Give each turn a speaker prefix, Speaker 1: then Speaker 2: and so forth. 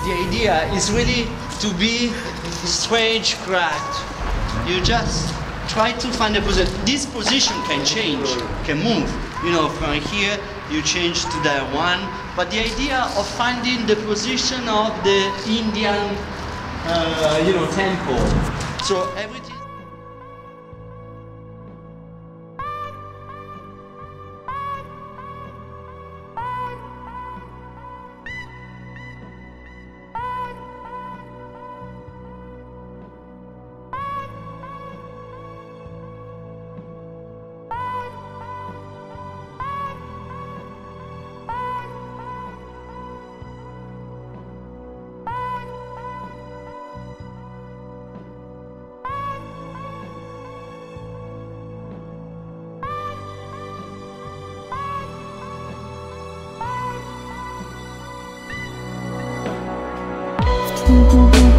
Speaker 1: The idea is really to be strange cracked. You just try to find a position. This position can change, can move. You know, from here you change to that one. But the idea of finding the position of the Indian, temple. So everything.
Speaker 2: Ooh.